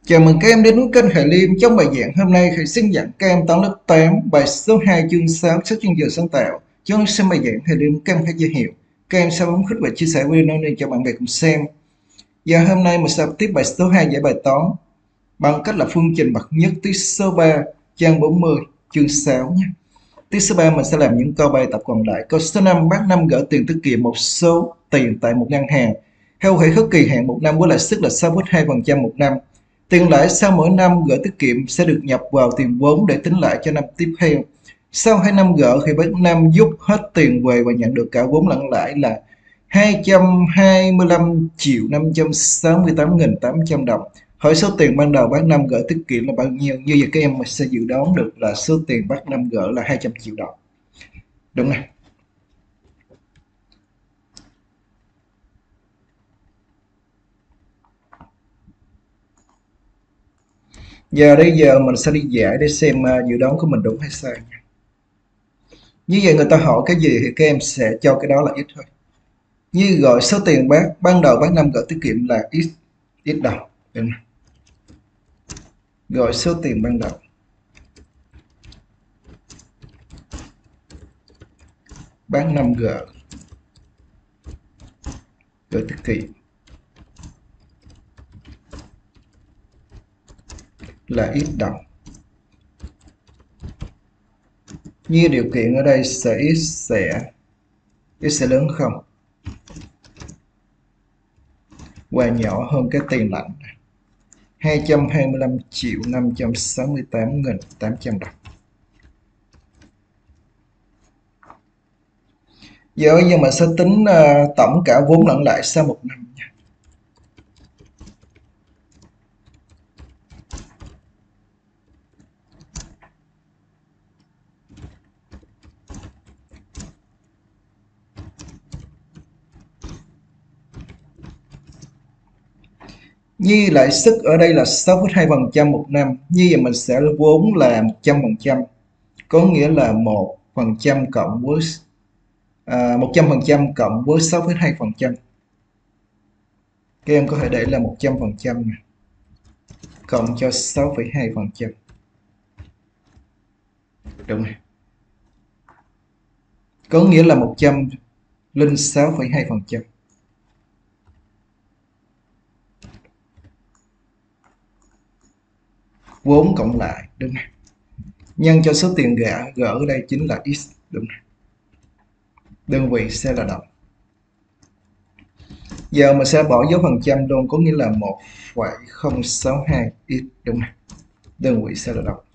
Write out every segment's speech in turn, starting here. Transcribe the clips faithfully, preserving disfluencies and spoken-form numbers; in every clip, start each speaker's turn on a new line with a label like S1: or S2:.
S1: Chào mừng các em đến với kênh Khải Liêm. Trong bài giảng hôm nay, Khải xin giảng các em toán lớp tám, bài số hai chương sáu, sách chuyên giờ sáng tạo. Trước xem bài giảng, Khải Liêm các em hãy giới thiệu. Các em sẽ bấm khích và chia sẻ video này cho bạn bè cùng xem. Và hôm nay mình sẽ tiếp bài số hai giải bài toán bằng cách là phương trình bậc nhất tiết số ba, trang bốn mươi, chương sáu nhé. Tiết số ba mình sẽ làm những câu bài tập còn lại. Câu số năm, bác Năm gửi tiền tiết kiệm một số tiền tại một ngân hàng. Theo hệ khớp kỳ hạn một năm với lãi suất là sáu phẩy hai phần trăm một năm. Tiền lãi sau mỗi năm gửi tiết kiệm sẽ được nhập vào tiền vốn để tính lãi cho năm tiếp theo. Sau hai năm gửi, khi bác Năm rút hết tiền về và nhận được cả vốn lẫn lãi là hai trăm hai mươi lăm triệu năm trăm sáu mươi tám nghìn tám trăm đồng. Hỏi số tiền ban đầu bác Năm gửi tiết kiệm là bao nhiêu? Như vậy các em sẽ dự đoán được là số tiền bác Năm gửi là hai trăm triệu đồng. Đúng không? Giờ đây giờ mình sẽ đi giải để xem uh, dự đoán của mình đúng hay sai. Như vậy người ta hỏi cái gì thì các em sẽ cho cái đó là ít thôi. Như gọi số tiền bác ban đầu bác Năm gửi tiết kiệm là x x đồng. Đúng không? Gọi số tiền ban đầu bác Năm gửi gửi tiết kiệm là x đồng. Như điều kiện ở đây sẽ x sẽ x sẽ lớn không và nhỏ hơn cái tiền lãnh hai trăm hai mươi lăm triệu năm trăm sáu mươi tám nghìn tám trăm đồng. Giờ bây giờ mình sẽ tính uh, tổng cả vốn lẫn lãi sau một năm nha. Như lãi suất ở đây là sáu phẩy hai phần trăm một năm. Như vậy mình sẽ vốn là một trăm phần trăm. Có nghĩa là một phần trăm cộng với à, một trăm phần trăm cộng với sáu phẩy hai phần trăm. Các em có thể để là một trăm phần trăm này, cộng cho sáu phẩy hai phần trăm. Đúng này. Có nghĩa là một trăm lẻ sáu phẩy hai phần trăm. Vốn cộng lại, đúng này. Nhân cho số tiền gã gỡ ở đây chính là x, đúng này. Đơn vị sẽ là đồng. Giờ mình sẽ bỏ dấu phần trăm luôn, có nghĩa là một phẩy không sáu hai x, đúng này. Đơn vị sẽ là đồng.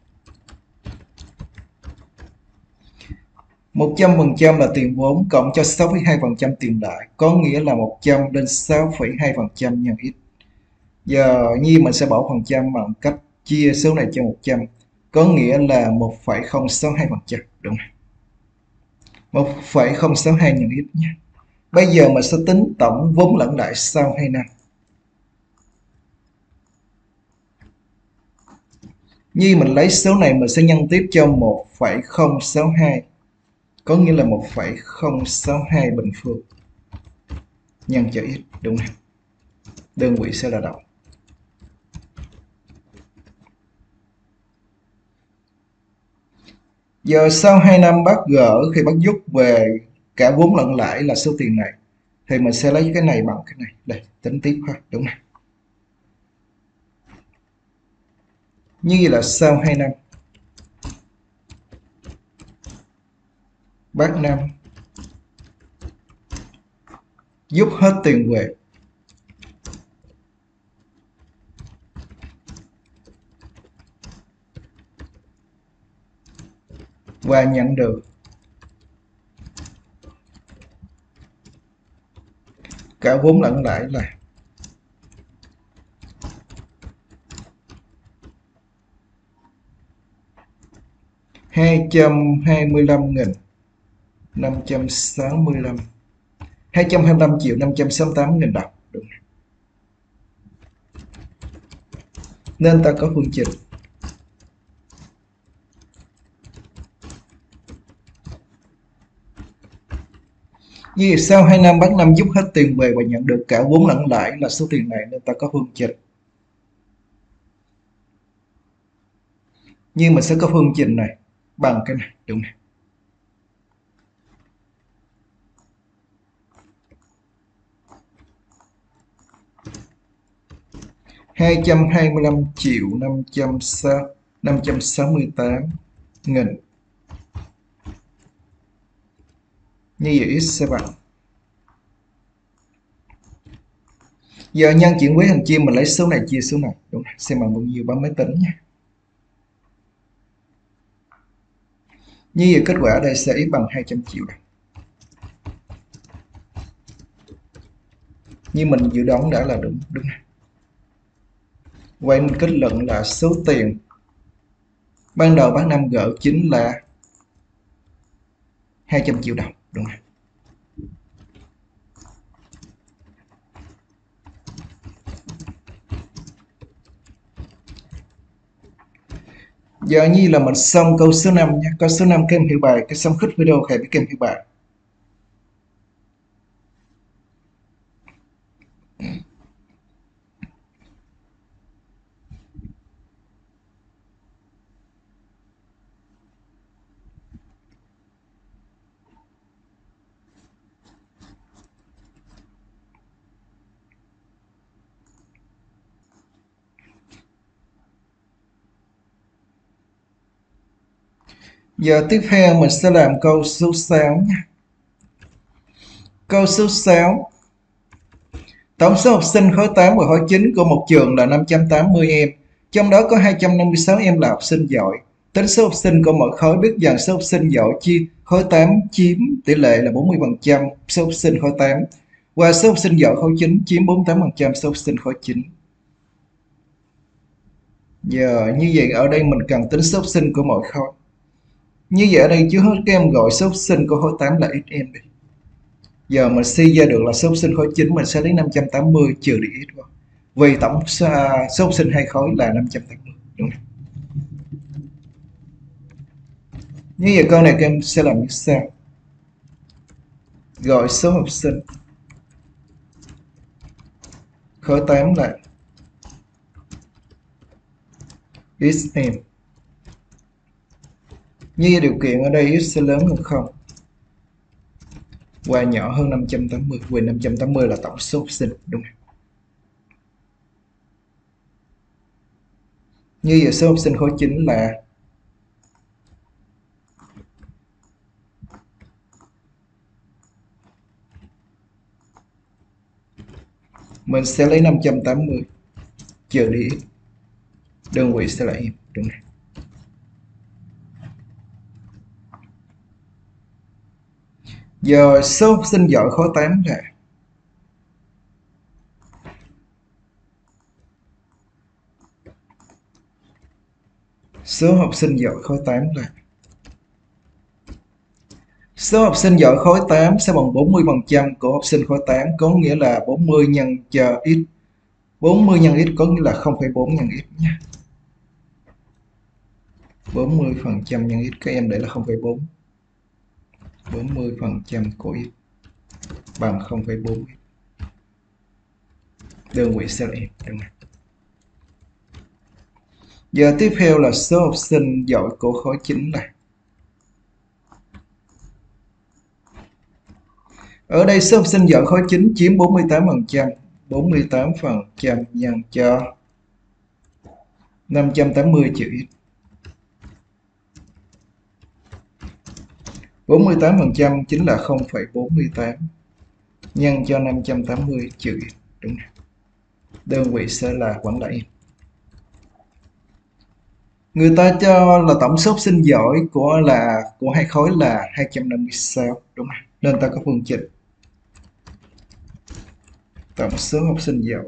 S1: một trăm phần trăm là tiền vốn cộng cho sáu phẩy hai phần trăm tiền lãi, có nghĩa là một trăm lên sáu phẩy hai phần trăm nhân x. Giờ Nhi mình sẽ bỏ phần trăm bằng cách chia số này cho một trăm, có nghĩa là một phẩy không sáu hai phần trăm, đúng không? một phẩy không sáu hai nhân x nhé. Bây giờ mình sẽ tính tổng vốn lẫn lãi sau hai năm. Như mình lấy số này mình sẽ nhân tiếp cho một phẩy không sáu hai, có nghĩa là một phẩy không sáu hai bình phương nhân cho x, đúng không? Đơn vị sẽ là đồng. Giờ sau hai năm bác gỡ, khi bác rút về cả vốn lẫn lãi là số tiền này, thì mình sẽ lấy cái này bằng cái này. Đây, tính tiếp ha, đúng không? Như vậy là sau hai năm bác Năm rút hết tiền về và nhận được cả vốn lẫn lãi là hai trăm hai mươi lăm nghìn năm trăm sáu mươi lăm hai trăm hai mươi lăm triệu năm trăm sáu mươi tám nghìn đồng, đúng. Nên ta có phương trình như sau hai năm bác Năm rút hết tiền về và nhận được cả vốn lẫn lãi là số tiền này, nên ta có phương trình Nhưng mình sẽ có phương trình này bằng cái này, đúng này. hai trăm hai mươi lăm triệu năm trăm sáu mươi tám nghìn. Như vậy x sẽ bằng. Giờ nhân chuyển với hình chia mình lấy số này chia số này, đúng này, xem bằng bao nhiêu bấm máy tính nha. Như vậy kết quả ở đây sẽ x bằng hai trăm triệu đồng. Như mình dự đoán đã là đúng, đúng này. Vậy mình kết luận là số tiền ban đầu bác Năm gỡ chính là hai trăm triệu đồng, đúng này. Giờ như là mình xong câu số năm nha. Câu số năm các em hiểu bài, cái xong khích video hãy biết các em hiểu bài. Giờ tiếp theo mình sẽ làm câu số sáu nha. Câu số sáu. Tổng số học sinh khối tám và khối chín của một trường là năm trăm tám mươi em. Trong đó có hai trăm năm mươi sáu em là học sinh giỏi. Tính số học sinh của mỗi khối biết dần số học sinh giỏi chia khối tám chiếm tỷ lệ là bốn mươi phần trăm số học sinh khối tám. Và số học sinh giỏi khối chín chiếm bốn mươi tám phần trăm số học sinh khối chín. Giờ như vậy ở đây mình cần tính số học sinh của mỗi khối. Như vậy ở đây trước hết các em gọi số học sinh của khối tám là x em đi. Giờ mình suy ra được là số học sinh khối chín mình sẽ lấy năm trăm tám mươi trừ đi x vào. Vì tổng số, số học sinh hai khối là năm trăm tám mươi, đúng không? Như vậy câu này các em sẽ làm như sau. Gọi số học sinh khối tám là x em. Như điều kiện ở đây x sẽ lớn hơn không và nhỏ hơn năm trăm tám mươi, vì năm trăm tám mươi là tổng số học sinh, đúng không? Như vậy số học sinh khối chín là mình sẽ lấy năm trăm tám mươi trừ đi x, đơn vị sẽ là em, đúng không? Giờ số học sinh giỏi khối tám là số học sinh giỏi khối tám là số học sinh giỏi khối tám sẽ bằng bốn mươi phần trăm của học sinh khối tám, có nghĩa là bốn mươi nhân cho x. bốn mươi nhân x có nghĩa là không phẩy bốn nhân x nha. bốn mươi phần trăm nhân x các em để là không phẩy bốn. bốn mươi phần trăm của x bằng không phẩy bốn. Đơn vị sẽ là em, đúng không? Giờ tiếp theo là số học sinh giỏi của khối chín là. Ở đây số học sinh giỏi khối chín chiếm bốn mươi tám phần trăm. bốn mươi tám phần trăm nhân cho năm trăm tám mươi trừ x. bốn mươi tám phần trăm chính là không phẩy bốn mươi tám nhân cho năm trăm tám mươi trừ x, đúng không? Đơn vị sẽ là vẫn là em. Người ta cho là tổng số học sinh giỏi của là của hai khối là hai trăm năm mươi sáu, đúng không? Nên ta có phương trình tổng số học sinh giỏi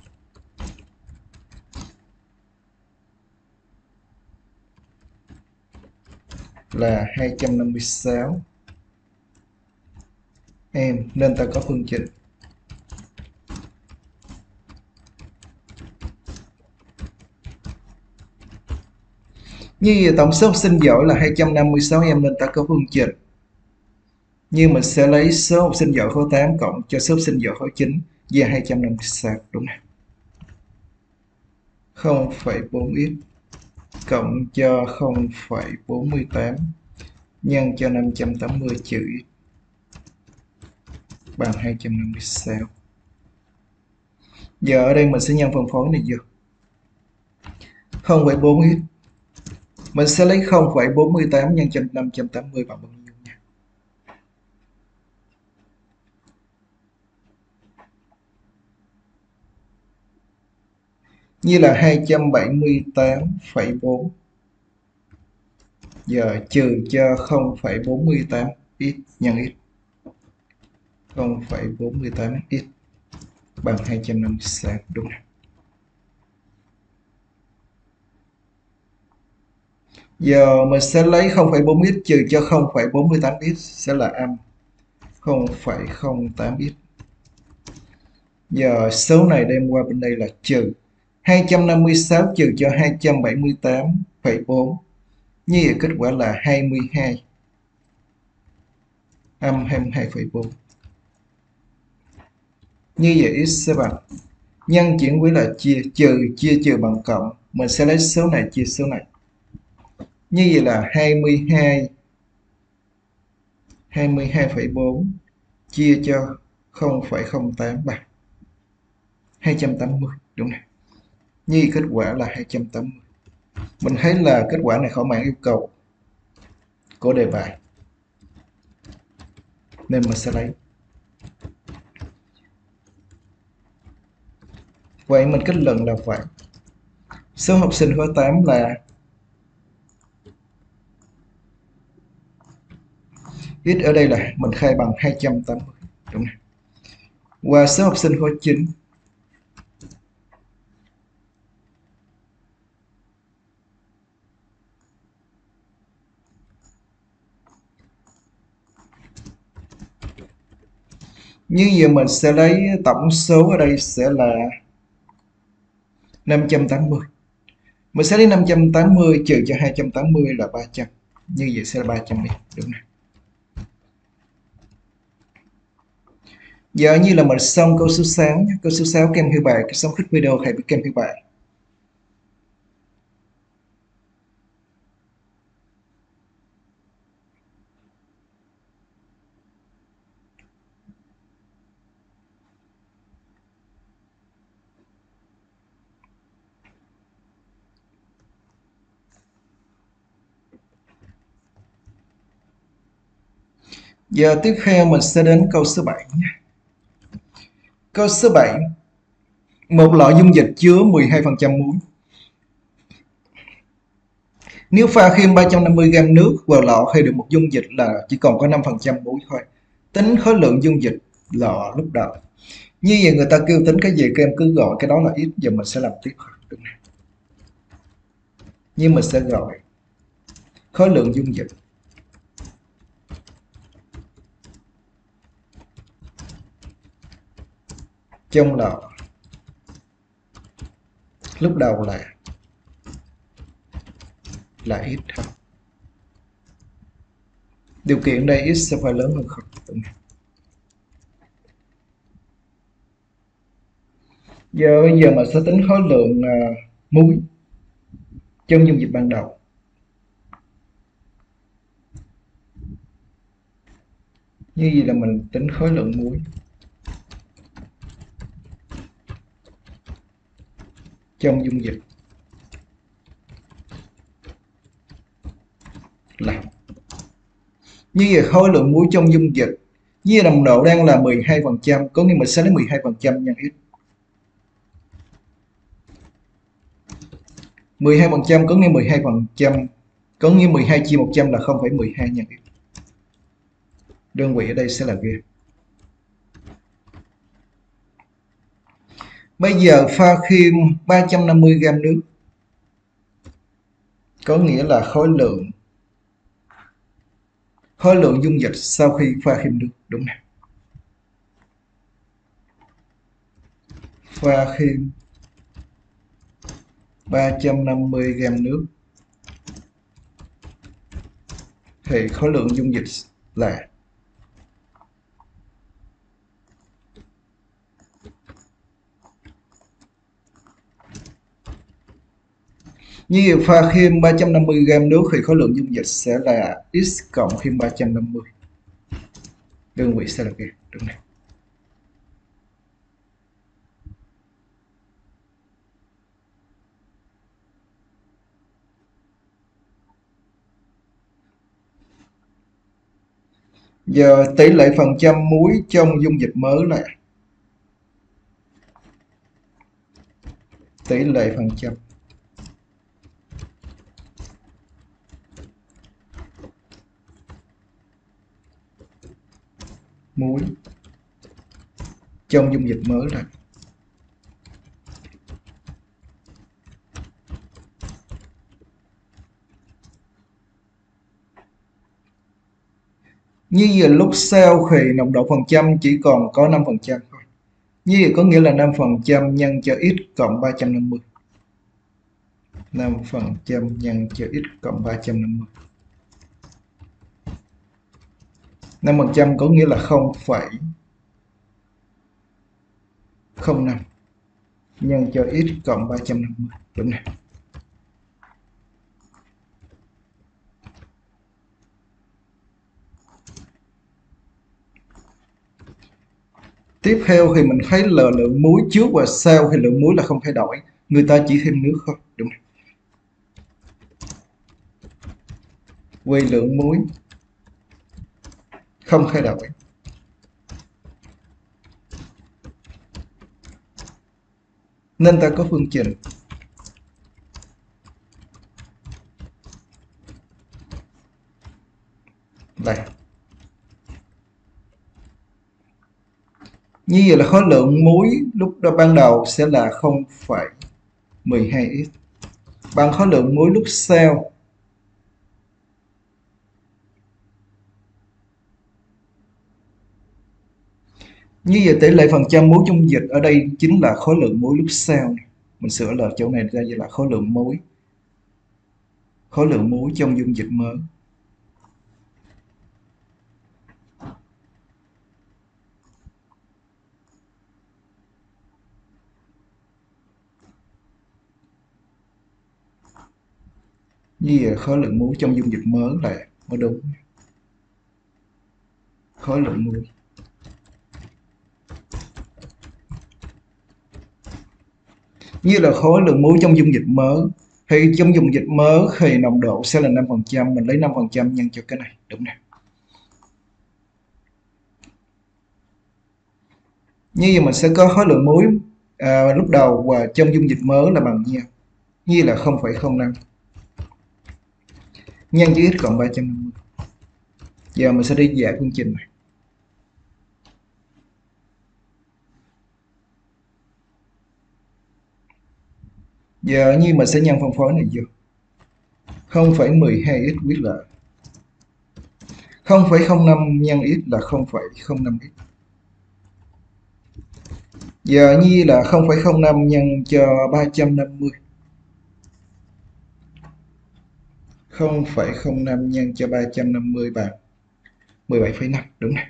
S1: là hai trăm năm mươi sáu em, nên ta có phương trình như vậy tổng số học sinh giỏi là hai trăm năm mươi sáu em, nên ta có phương trình như mình sẽ lấy số học sinh giỏi khối tám cộng cho số học sinh giỏi khối chín về hai trăm năm mươi sáu, đúng không? không phẩy bốn x cộng cho không phẩy bốn mươi tám nhân cho năm trăm tám mươi trừ x bằng hai trăm năm mươi sáu. Giờ ở đây mình sẽ nhân phân phối này vô. không phẩy bốn x mình sẽ lấy không phẩy bốn mươi tám nhân cho năm trăm tám mươi bằng bao nhiêu nha. Như là hai trăm bảy mươi tám phẩy bốn. Giờ trừ cho không phẩy bốn mươi tám x nhân x. không phẩy bốn mươi tám x bằng hai trăm năm mươi sáu, đúng không? Giờ mình sẽ lấy không phẩy bốn x trừ cho không phẩy bốn mươi tám x sẽ là âm không phẩy không tám x. Giờ số này đem qua bên đây là trừ hai trăm năm mươi sáu trừ cho hai trăm bảy mươi tám phẩy bốn. Như vậy kết quả là hai mươi hai âm hai mươi hai phẩy bốn. Như vậy x sẽ bằng nhân chuyển với là chia, trừ chia trừ bằng cộng. Mình sẽ lấy số này chia số này. Như vậy là hai mươi hai hai mươi hai phẩy bốn chia cho không phẩy không tám bằng hai trăm tám mươi, đúng không? Như vậy kết quả là hai trăm tám mươi. Mình thấy là kết quả này khỏi mã yêu cầu của đề bài, nên mình sẽ lấy. Vậy mình kết luận là vậy. Số học sinh khối tám là x ở đây là mình khai bằng hai trăm tám mươi, đúng không? Và số học sinh khối chín như vậy mình sẽ lấy tổng số ở đây sẽ là năm trăm tám mươi. Mình sẽ lấy năm trăm tám mươi trừ cho hai trăm tám mươi là ba trăm. Như vậy sẽ là ba trăm x, đúng không? Giờ như là mình xong câu số sáu nhé. Câu số sáu kèm theo bài, cái xong thích video hãy biết kèm theo bài. Giờ tiếp theo mình sẽ đến câu số bảy nhé. Câu số bảy, một lọ dung dịch chứa mười hai phần trăm muối. Nếu pha thêm ba trăm năm mươi gam nước vào lọ thì được một dung dịch là chỉ còn có năm phần trăm muối thôi. Tính khối lượng dung dịch lọ lúc đầu. Như vậy người ta kêu tính cái gì các em cứ gọi cái đó là x. Giờ mình sẽ làm tiếp, đúng không? Nhưng mình sẽ gọi khối lượng dung dịch trong lọ lúc đầu là là x thôi. Điều kiện đây x sẽ phải lớn hơn không, đúng không? Giờ bây giờ mình sẽ tính khối lượng uh, muối trong dung dịch ban đầu. Như vậy là mình tính khối lượng muối trong dung dịch là như vậy khối lượng muối trong dung dịch với nồng độ đang là mười hai phần trăm, có nghĩa mình sẽ lấy mười hai phần trăm nhân x. mười hai phần trăm có nghĩa mười hai phần trăm có nghĩa mười hai chia một trăm là không phẩy mười hai nhân x. Đơn vị ở đây sẽ là g. Bây giờ pha thêm ba trăm năm mươi gam nước, có nghĩa là khối lượng khối lượng dung dịch sau khi pha thêm nước, đúng không? Pha thêm ba trăm năm mươi gam nước thì khối lượng dung dịch là Như vậy pha khiêm ba trăm năm mươi gam nước thì khối lượng dung dịch sẽ là x cộng khiêm ba trăm năm mươi. Đơn vị sẽ là gì? Đúng này. Giờ tỷ lệ phần trăm muối trong dung dịch mới là tỷ lệ phần trăm muối trong dung dịch mới là như vậy lúc sau thì nồng độ phần trăm chỉ còn có năm phần trăm thôi. Như vậy có nghĩa là năm phần trăm nhân cho x cộng ba trăm năm mươi. năm phần trăm nhân cho x cộng ba trăm năm mươi. năm phần trăm có nghĩa là không phẩy không năm nhân cho x cộng ba trăm năm mươi. Đúng này. Tiếp theo thì mình thấy là lượng muối trước và sau thì lượng muối là không thay đổi. Người ta chỉ thêm nước thôi. Đúng này. Vì lượng muối không thay đổi nên ta có phương trình đây. Như vậy là khối lượng muối lúc đó ban đầu sẽ là không phẩy một hai x bằng khối lượng muối lúc sau. Như vậy tỷ lệ phần trăm muối trong dịch ở đây chính là khối lượng muối lúc sau này. Mình sửa là chỗ này ra như là khối lượng muối. Khối lượng muối trong dung dịch mới. Như vậy khối lượng muối trong dung dịch mới là mới đúng. Khối lượng muối. Như là khối lượng muối trong dung dịch mới. Thì trong dung dịch mới thì nồng độ sẽ là năm phần trăm. Mình lấy năm phần trăm nhân cho cái này. Đúng này. Như vậy mình sẽ có khối lượng muối à, lúc đầu và trong dung dịch mới là bằng nhiêu? Như là không phẩy không năm nhân với x cộng ba trăm năm mươi. Giờ mình sẽ đi giải phương trình này. Giờ như mình sẽ nhân phân phối này vô. không phẩy một hai x quyết là không phẩy không năm nhân x là không phẩy không năm x. Giờ như là không phẩy không năm nhân cho ba trăm năm mươi. không phẩy không năm nhân cho ba trăm năm mươi bằng mười bảy phẩy năm. Đúng này.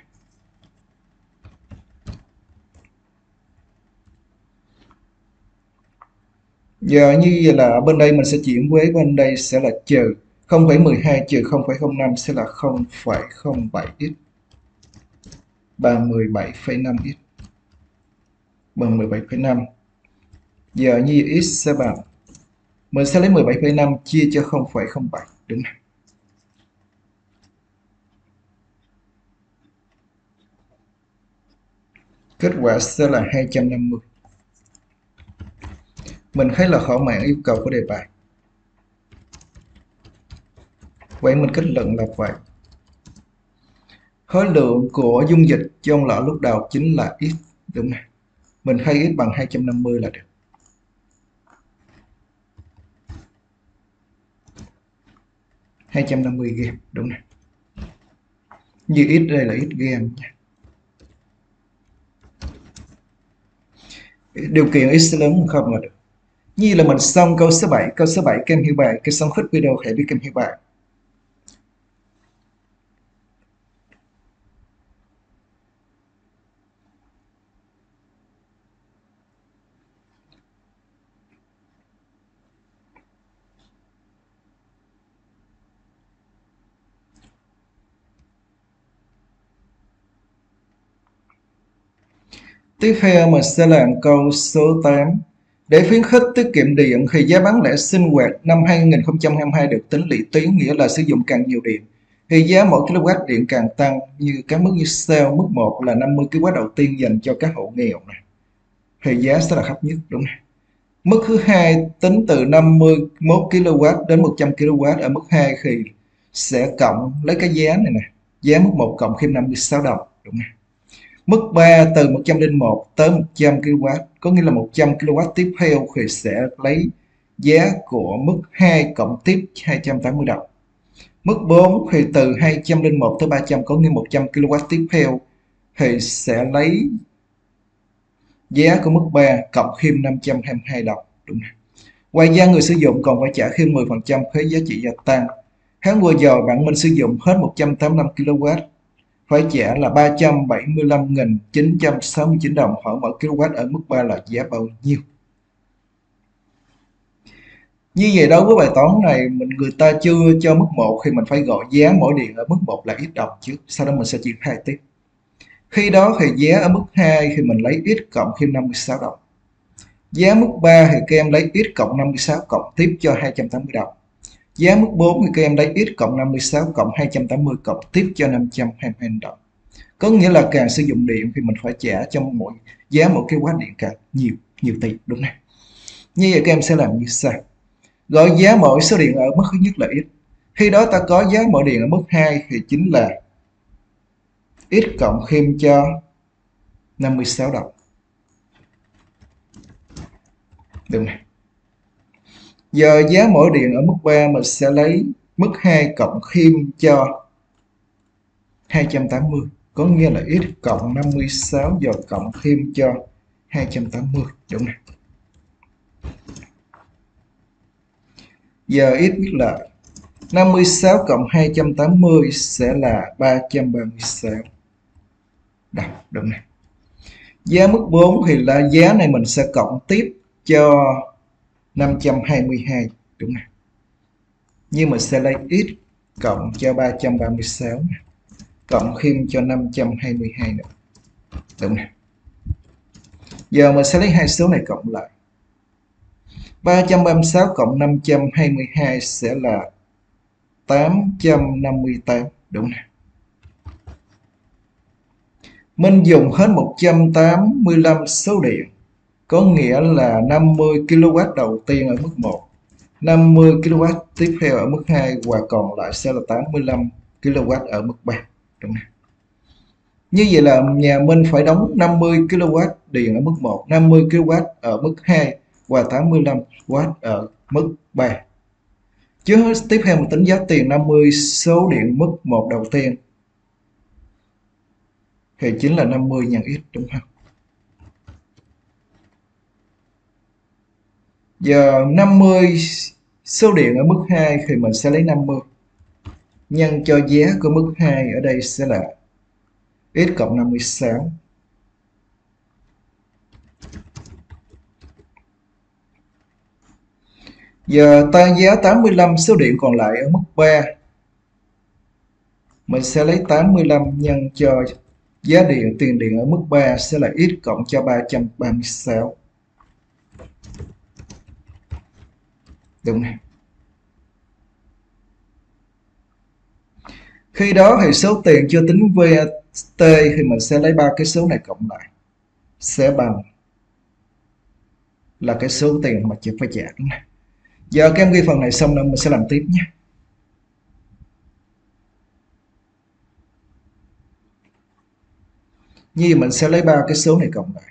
S1: Giờ như vậy là bên đây mình sẽ chuyển với bên đây sẽ là trừ không phẩy một hai trừ không phẩy không năm sẽ là không phẩy không bảy x bằng mười bảy phẩy năm x bằng mười bảy phẩy năm. Giờ như x sẽ bằng mình sẽ lấy mười bảy phẩy năm chia cho không phẩy không bảy. Đúng này. Kết quả sẽ là hai trăm năm mươi. Mình thấy là thỏa mãn yêu cầu của đề bài. Vậy mình kết luận là vậy. Khối lượng của dung dịch trong lọ lúc đầu chính là x. Đúng này. Mình thấy x bằng hai trăm năm mươi là được. hai trăm năm mươi gram. Đúng này. Như x đây là x gram nha. Điều kiện x lớn hơn không là được. Như là mình xong câu số bảy. Câu số bảy các em hiểu bài. Cái xong khích video hãy biết các em hiểu bài. Tiếp theo mình sẽ làm câu số tám. Để khuyến khích tiết kiệm điện thì giá bán lẻ sinh hoạt năm hai nghìn không trăm hai mươi hai được tính lũy tiến, nghĩa là sử dụng càng nhiều điện thì giá mỗi kW điện càng tăng, như các mức như sau. Mức một là năm mươi ki-lô-oát đầu tiên dành cho các hộ nghèo này, thì giá sẽ là thấp nhất, đúng không? Mức thứ hai tính từ năm mươi mốt ki-lô-oát đến một trăm ki-lô-oát ở mức hai thì sẽ cộng lấy cái giá này nè, giá mức một cộng thêm năm mươi sáu đồng, đúng không? Mức ba từ một trăm lẻ một tới một trăm ki-lô-oát, có nghĩa là một trăm ki-lô-oát tiếp theo thì sẽ lấy giá của mức hai cộng tiếp hai trăm tám mươi đồng. Mức bốn thì từ hai trăm lẻ một tới ba trăm, có nghĩa một trăm ki-lô-oát tiếp theo thì sẽ lấy giá của mức ba cộng thêm năm trăm hai mươi hai đồng, đúng không? Ngoài ra người sử dụng còn phải trả thêm mười phần trăm thuế giá trị gia tăng. Tháng vừa rồi bạn Minh sử dụng hết một trăm tám mươi lăm ki-lô-oát, phải trả là ba trăm bảy mươi lăm nghìn chín trăm sáu mươi chín đồng. Hỏi mỗi kW ở mức ba là giá bao nhiêu? Như vậy đối với bài toán này, mình người ta chưa cho mức một thì mình phải gọi giá mỗi điện ở mức một là x đồng trước, sau đó mình sẽ triển khai tiếp. Khi đó thì giá ở mức hai thì mình lấy x cộng thêm năm mươi sáu đồng. Giá mức ba thì các em lấy x cộng năm mươi sáu cộng tiếp cho hai trăm tám mươi đồng. Giá mức bốn thì các em lấy x cộng năm mươi sáu cộng hai trăm tám mươi cộng tiếp cho năm trăm hai mươi hai đồng. Có nghĩa là càng sử dụng điện thì mình phải trả cho mỗi giá mỗi cái watt điện càng nhiều nhiều tỷ, đúng không? Như vậy các em sẽ làm như sau. Gọi giá mỗi số điện ở mức thứ nhất là x. Khi đó ta có giá mỗi điện ở mức hai thì chính là x cộng thêm cho năm mươi sáu đồng. Được này. Giờ giá mỗi điện ở mức ba mình sẽ lấy mức hai cộng thêm cho hai trăm tám mươi, có nghĩa là x cộng năm mươi sáu giờ cộng thêm cho hai trăm tám mươi, đúng này. Giờ x biết là năm mươi sáu cộng hai trăm tám mươi sẽ là ba trăm ba mươi sáu. Đó, đúng này. Giá mức bốn thì là giá này mình sẽ cộng tiếp cho năm trăm hai mươi hai, đúng này. Nhưng mình sẽ lấy x cộng cho ba trăm ba mươi sáu này, cộng thêm cho năm trăm hai mươi hai nữa, đúng này. Giờ mình sẽ lấy hai số này cộng lại. ba trăm ba mươi sáu cộng năm trăm hai mươi hai sẽ là tám trăm năm mươi tám, đúng này. Mình dùng hết một trăm tám mươi lăm số điện, có nghĩa là năm mươi ki-lô-oát đầu tiên ở mức một, năm mươi ki-lô-oát tiếp theo ở mức hai và còn lại sẽ là tám mươi lăm ki-lô-oát ở mức ba, đúng này. Như vậy là nhà Minh phải đóng năm mươi ki-lô-oát điện ở mức một, năm mươi ki-lô-oát ở mức hai và tám mươi lăm oát ở mức ba. Chứ tiếp theo mình tính giá tiền năm mươi số điện mức một đầu tiên thì chính là năm mươi nhân x, đúng không? Giờ năm mươi số điện ở mức hai thì mình sẽ lấy năm mươi nhân cho giá của mức hai ở đây sẽ là x cộng năm mươi sáu. Giờ ta giá tám mươi lăm số điện còn lại ở mức ba, mình sẽ lấy tám mươi lăm nhân cho giá điện tiền điện ở mức ba sẽ là x cộng cho ba trăm ba mươi sáu. Đúng này. Khi đó thì số tiền chưa tính vê a tê thì mình sẽ lấy ba cái số này cộng lại sẽ bằng là cái số tiền mà chị phải trả, đúng này. Giờ các em ghi phần này xong rồi mình sẽ làm tiếp nhé. Như vậy mình sẽ lấy ba cái số này cộng lại.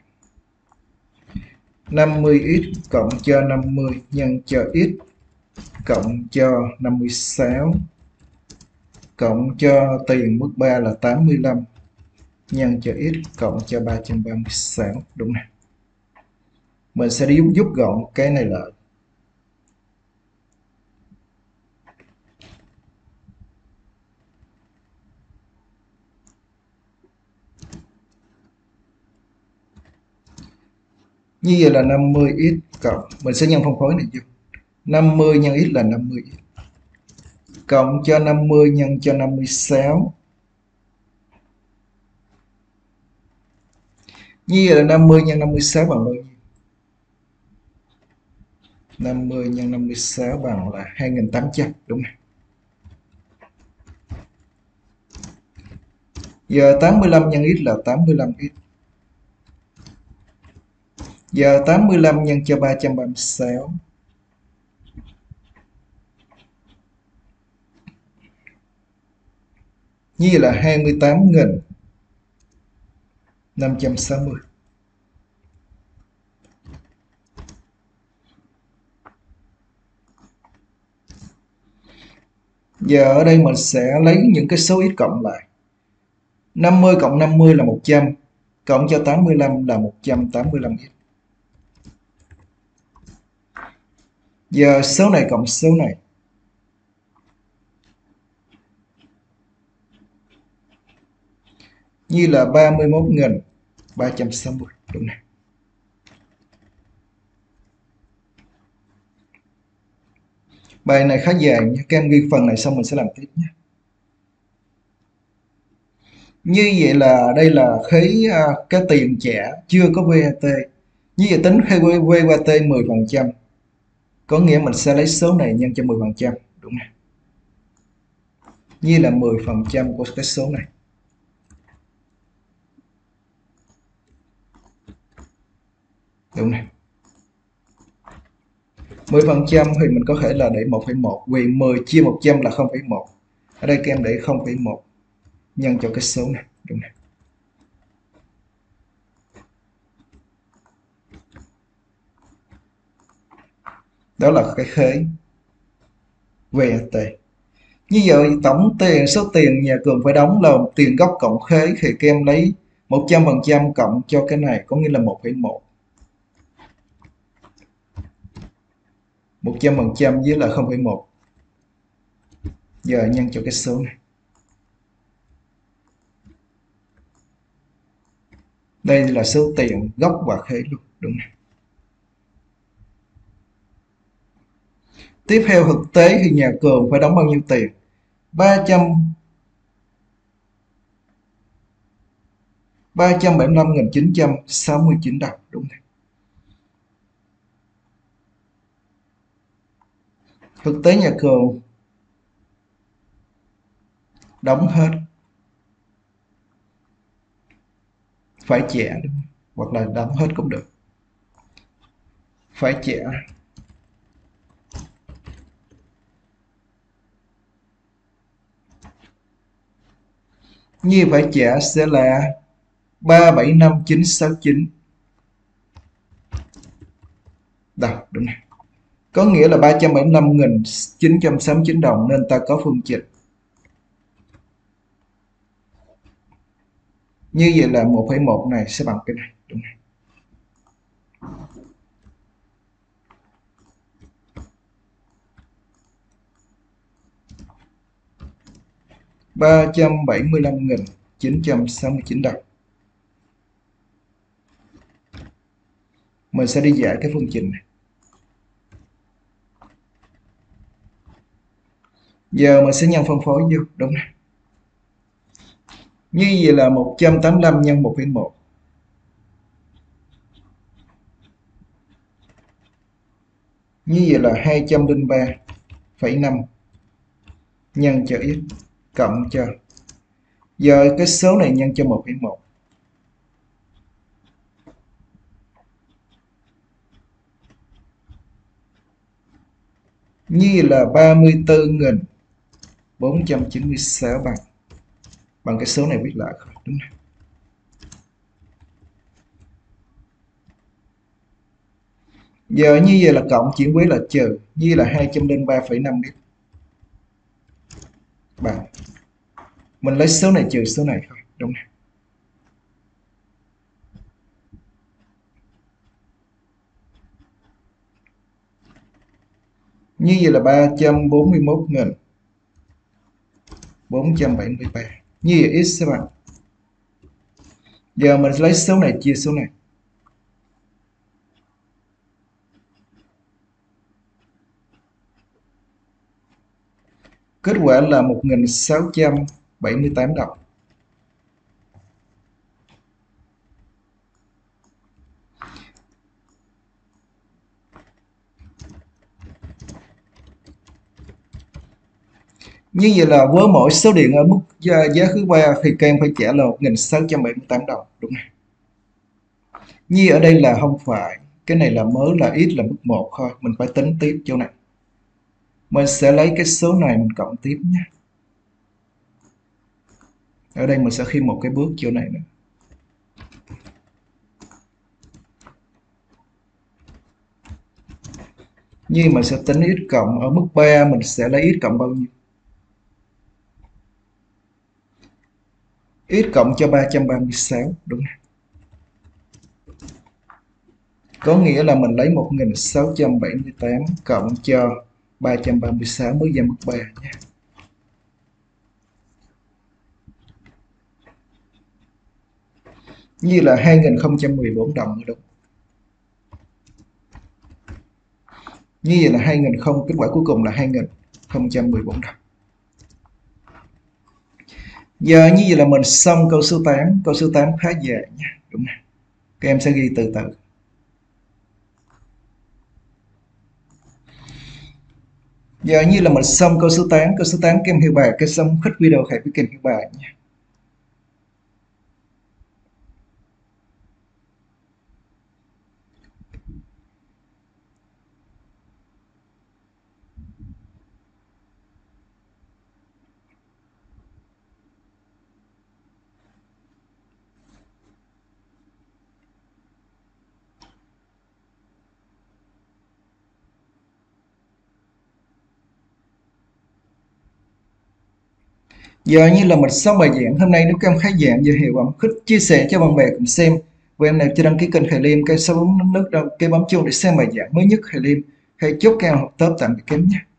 S1: năm mươi x cộng cho năm mươi nhân cho x cộng cho năm mươi sáu cộng cho tiền mức ba là tám mươi lăm nhân cho x cộng cho ba trăm ba mươi sáu, đúng này. Mình sẽ đi giúp, giúp gọn cái này lại. Như vậy là năm mươi x cộng, mình sẽ nhân phân phối này vô. năm mươi nhân x là năm mươi x cộng cho năm mươi nhân cho năm mươi sáu Như vậy là năm mươi nhân năm mươi sáu bằng bao nhiêu? năm mươi nhân năm mươi sáu bằng là hai nghìn tám trăm, đúng này. Giờ tám mươi lăm nhân x là tám mươi lăm x. Giờ tám mươi lăm nhân cho ba trăm ba mươi sáu. Như vậy là hai mươi tám nghìn năm trăm sáu mươi. Giờ ở đây mình sẽ lấy những cái số x cộng lại. năm mươi cộng năm mươi là một trăm, cộng cho tám mươi lăm là một trăm tám mươi lăm x. Giờ số này cộng số này. Như là ba mươi mốt nghìn ba trăm sáu mươi, đúng này. Bài này khá dài nha, các em ghi phần này xong mình sẽ làm tiếp nhé. Như vậy là đây là khế uh, cái tiền trả chưa có vê a tê. Như vậy tính khai vê a tê mười phần trăm. Có nghĩa mình sẽ lấy số này nhân cho mười phần trăm, đúng này. Như là mười phần trăm của cái số này. Đúng này. mười phần trăm thì mình có thể là để một phẩy một, vì mười chia một trăm là không phẩy một. Ở đây các em để không phẩy một nhân cho cái số này, đúng này. Đó là cái khế vê a tê. Như vậy tổng tiền số tiền nhà Cường phải đóng là tiền gốc cộng khế, thì các em lấy một trăm phần trăm cộng cho cái này, có nghĩa là một phẩy một. một trăm phần trăm với là không phẩy một. Giờ nhân cho cái số này. Đây là số tiền gốc và khế luôn, đúng này. Tiếp theo thực tế thì nhà Cường phải đóng bao nhiêu tiền? ba trăm ba trăm bảy mươi lăm nghìn chín trăm sáu mươi chín đồng, đúng này. Thực tế nhà Cường đóng hết, phải trả, đúng không? Hoặc là đóng hết cũng được, phải trả. Như phải trả sẽ là ba bảy năm chín sáu chín. Đâu, đúng này. Có nghĩa là ba trăm bảy mươi lăm nghìn chín trăm sáu mươi chín đồng, nên ta có phương trình. Như vậy là một phẩy một này sẽ bằng cái này, đúng này. ba trăm bảy mươi lăm nghìn chín trăm sáu mươi chín đồng. Mình sẽ đi giải cái phương trình này. Giờ mình sẽ nhân phân phối vô, đúng này. Như vậy là một trăm tám mươi lăm nhân một phẩy một. Như vậy là hai trăm lẻ ba phẩy năm nhân cho x cộng cho. Giờ cái số này nhân cho một phẩy một. Như vậy là ba mươi tư nghìn bốn trăm chín mươi sáu bằng bằng cái số này viết lại, đúng này. Giờ như vậy là cộng chuyển với là trừ, như vậy là hai trăm lẻ ba phẩy năm x bằng, mình lấy số này trừ số này thôi, đúng này. Như vậy là ba trăm bốn mươi mốt nghìn bốn trăm bảy mươi ba. Như vậy x sẽ bằng, giờ mình lấy số này chia số này. Kết quả là một nghìn sáu trăm bảy mươi tám đồng. Như vậy là với mỗi số điện ở mức giá, giá thứ ba thì các em phải trả là một nghìn sáu trăm bảy mươi tám đồng, đúng không? Như ở đây là không phải, cái này là mới là ít là mức một thôi, mình phải tính tiếp chỗ này. Mình sẽ lấy cái số này mình cộng tiếp nhé. Ở đây mình sẽ thêm một cái bước chỗ này nữa. Như mình sẽ tính x cộng ở mức ba, mình sẽ lấy x cộng bao nhiêu? X cộng cho ba trăm ba mươi sáu, đúng không? Có nghĩa là mình lấy một nghìn sáu trăm bảy mươi tám cộng cho ba trăm ba mươi sáu mới ra mức ba nhé. Như là hai nghìn không trăm mười bốn đồng, đúng. Như vậy là hai nghìn không, kết quả cuối cùng là hai nghìn không trăm mười bốn đồng. Giờ như vậy là mình xong câu số tám. Câu số tám khá dễ nha, đúng không? Các em sẽ ghi từ từ. Giờ như là mình xong câu số tám. Câu số tám các em hiểu bài, cái xong khích video hãy với kênh hiểu bài nha. Giờ như là mình xong bài giảng hôm nay. Nếu các em thấy giảng và hiệu quả, khích chia sẻ cho bạn bè cùng xem. Và em nào chưa đăng ký kênh Khải Liêm, cái bấm nút cái bấm chuông để xem bài giảng mới nhất Khải Liêm. Hãy chúc các em học tốt, tạm biệt các em nhé.